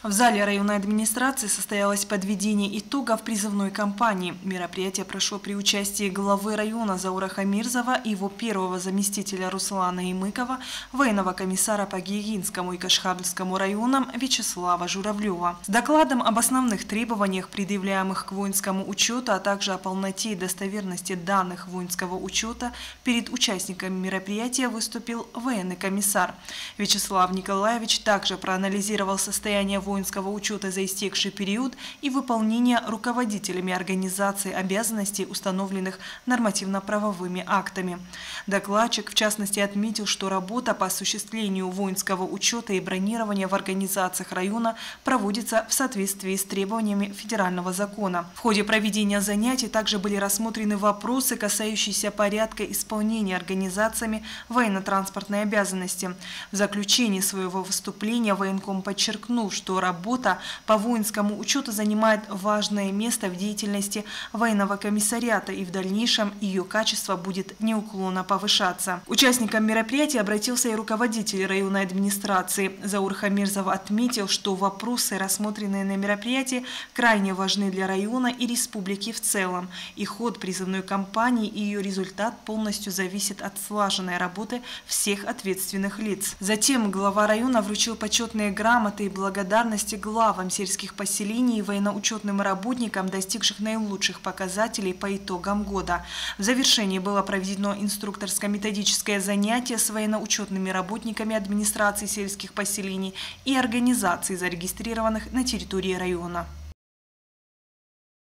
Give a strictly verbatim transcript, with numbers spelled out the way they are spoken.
В зале районной администрации состоялось подведение итогов призывной кампании. Мероприятие прошло при участии главы района Заура Хамирзова и его первого заместителя Руслана Имыкова, военного комиссара по Георгиинскому и Кашхабльскому районам Вячеслава Журавлева. С докладом об основных требованиях, предъявляемых к воинскому учету, а также о полноте и достоверности данных воинского учета, перед участниками мероприятия выступил военный комиссар. Вячеслав Николаевич также проанализировал состояние воинского воинского учета за истекший период и выполнение руководителями организации обязанностей, установленных нормативно-правовыми актами. Докладчик, в частности, отметил, что работа по осуществлению воинского учета и бронирования в организациях района проводится в соответствии с требованиями федерального закона. В ходе проведения занятий также были рассмотрены вопросы, касающиеся порядка исполнения организациями военно-транспортной обязанности. В заключении своего выступления военком подчеркнул, что работа по воинскому учету занимает важное место в деятельности военного комиссариата, и в дальнейшем ее качество будет неуклонно повышаться. Участникам мероприятия обратился и руководитель районной администрации. Заур Хамирзов отметил, что вопросы, рассмотренные на мероприятии, крайне важны для района и республики в целом. И ход призывной кампании и ее результат полностью зависит от слаженной работы всех ответственных лиц. Затем глава района вручил почетные грамоты и благодарность главам сельских поселений и военно-учетным работникам, достигших наилучших показателей по итогам года. В завершении было проведено инструкторско-методическое занятие с военно-учетными работниками администрации сельских поселений и организаций, зарегистрированных на территории района.